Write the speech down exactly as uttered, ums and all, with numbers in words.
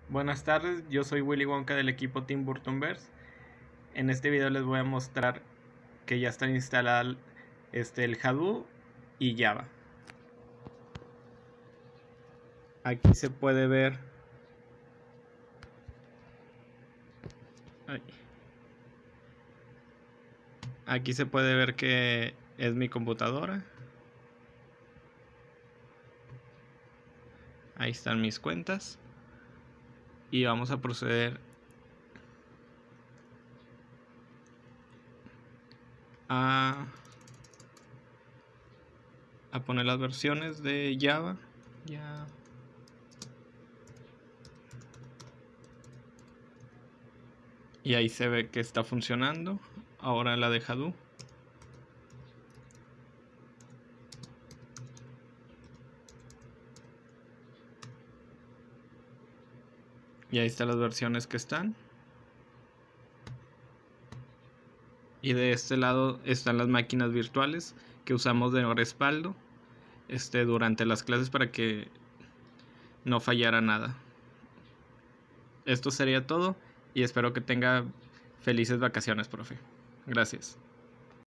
Buenas tardes, yo soy Willy Wonka del equipo Tim Burtonverse. En este video les voy a mostrar que ya están instaladas este, el Hadoop y Java. Aquí se puede ver Ay. Aquí se puede ver que es mi computadora. Ahí están mis cuentas. Y vamos a proceder a, a poner las versiones de Java. Ya. Y ahí se ve que está funcionando. Ahora la de Hadoop. Y ahí están las versiones que están. Y de este lado están las máquinas virtuales que usamos de respaldo este, durante las clases para que no fallara nada. Esto sería todo y espero que tenga felices vacaciones, profe. Gracias.